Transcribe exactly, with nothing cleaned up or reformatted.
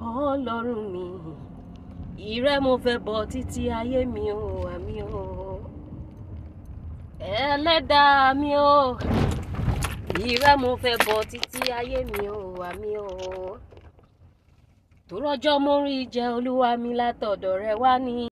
Ọlọ́run mi ìrẹ́ mo fẹ́ bọ̀ títí ayé mi o àmì o Ẹlẹ́dàá mi o ìrẹ́ mo fẹ́ bọ̀ títí ayé mi o àmì o tó rọ́jọ́ mo rí jẹ Olúwa mi látọ̀dọ̀ rẹ wá ní.